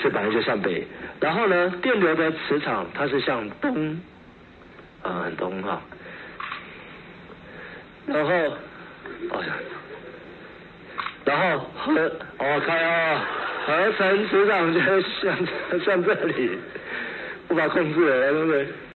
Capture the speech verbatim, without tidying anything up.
是本来就向北，然后呢，电流的磁场它是向东，啊，东哈，然后，哦，然后合，哦，看哦，合成磁场就向向这里，无法控制了，对不对？